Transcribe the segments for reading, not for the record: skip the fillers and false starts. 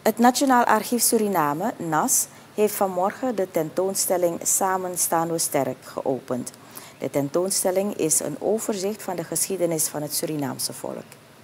Het Nationaal Archief Suriname, NAS, heeft vanmorgen de tentoonstelling Samen staan we sterk geopend. De tentoonstelling is een overzicht van de geschiedenis van het Surinaamse volk.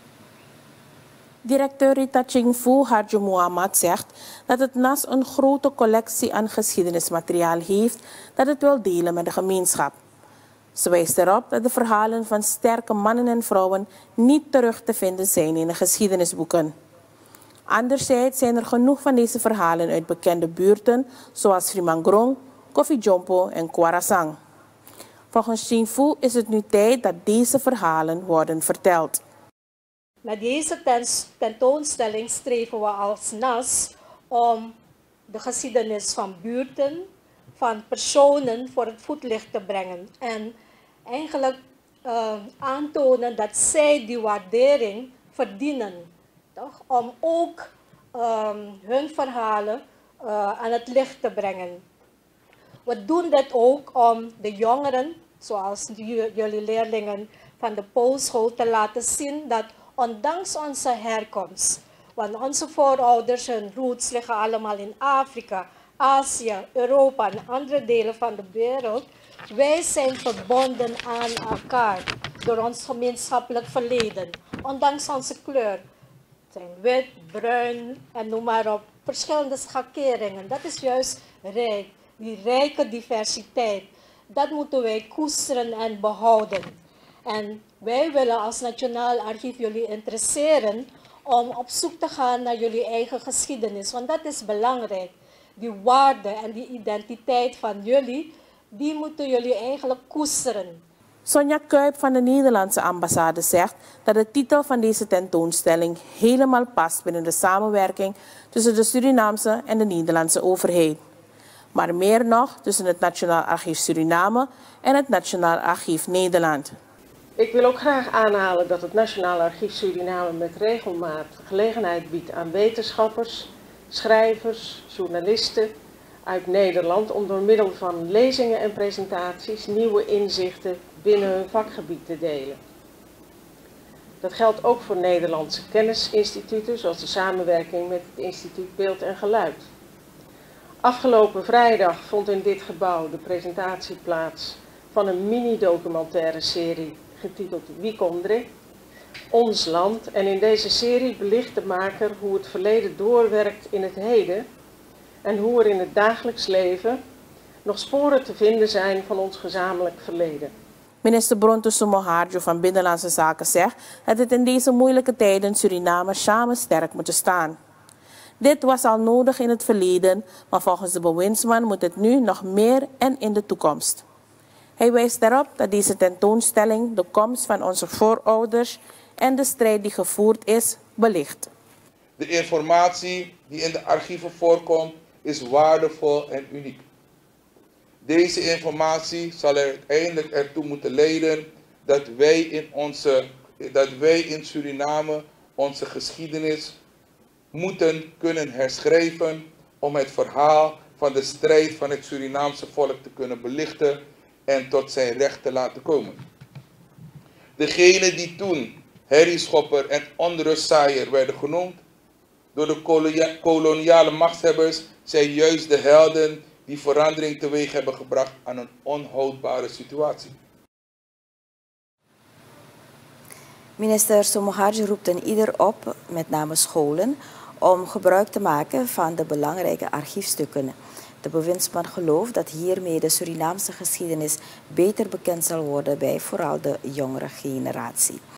Directeur Rita Chingfu Harjo Muhammad zegt dat het NAS een grote collectie aan geschiedenismateriaal heeft dat het wil delen met de gemeenschap. Ze wijst erop dat de verhalen van sterke mannen en vrouwen niet terug te vinden zijn in de geschiedenisboeken. Anderzijds zijn er genoeg van deze verhalen uit bekende buurten zoals Frimangrong, Koffijompo en Kwarasang. Volgens Chingfu is het nu tijd dat deze verhalen worden verteld. Met deze tentoonstelling streven we als NAS om de geschiedenis van buurten, van personen voor het voetlicht te brengen. En eigenlijk aantonen dat zij die waardering verdienen. Toch? Om ook hun verhalen aan het licht te brengen. We doen dit ook om de jongeren, zoals jullie leerlingen van de Poolschool, te laten zien dat ondanks onze herkomst, want onze voorouders, hun roots liggen allemaal in Afrika, Azië, Europa en andere delen van de wereld. Wij zijn verbonden aan elkaar door ons gemeenschappelijk verleden, ondanks onze kleur. Het zijn wit, bruin en noem maar op, verschillende schakeringen. Dat is juist rijk, die rijke diversiteit. Dat moeten wij koesteren en behouden. En wij willen als Nationaal Archief jullie interesseren om op zoek te gaan naar jullie eigen geschiedenis. Want dat is belangrijk. Die waarde en die identiteit van jullie, die moeten jullie eigenlijk koesteren. Sonja Kuip van de Nederlandse ambassade zegt dat de titel van deze tentoonstelling helemaal past binnen de samenwerking tussen de Surinaamse en de Nederlandse overheid. Maar meer nog tussen het Nationaal Archief Suriname en het Nationaal Archief Nederland. Ik wil ook graag aanhalen dat het Nationaal Archief Suriname met regelmaat gelegenheid biedt aan wetenschappers, schrijvers, journalisten uit Nederland om door middel van lezingen en presentaties nieuwe inzichten binnen hun vakgebied te delen. Dat geldt ook voor Nederlandse kennisinstituten, zoals de samenwerking met het Instituut Beeld en Geluid. Afgelopen vrijdag vond in dit gebouw de presentatie plaats van een mini-documentaire serie getiteld Wikondre, Ons Land. En in deze serie belicht de maker hoe het verleden doorwerkt in het heden en hoe er in het dagelijks leven nog sporen te vinden zijn van ons gezamenlijk verleden. Minister Bronto Sumoharjo van Binnenlandse Zaken zegt dat het in deze moeilijke tijden Suriname samen sterk moet staan. Dit was al nodig in het verleden, maar volgens de bewindsman moet het nu nog meer en in de toekomst. Hij wijst erop dat deze tentoonstelling de komst van onze voorouders en de strijd die gevoerd is, belicht. De informatie die in de archieven voorkomt is waardevol en uniek. Deze informatie zal er uiteindelijk ertoe moeten leiden dat wij in Suriname onze geschiedenis moeten kunnen herschrijven om het verhaal van de strijd van het Surinaamse volk te kunnen belichten en tot zijn recht te laten komen. Degenen die toen herrieschopper en onrustzaaier werden genoemd door de koloniale machtshebbers zijn juist de helden die verandering teweeg hebben gebracht aan een onhoudbare situatie. Minister Sumoharjo roept een ieder op, met name scholen, om gebruik te maken van de belangrijke archiefstukken. De bewindsman gelooft dat hiermee de Surinaamse geschiedenis beter bekend zal worden bij vooral de jongere generatie.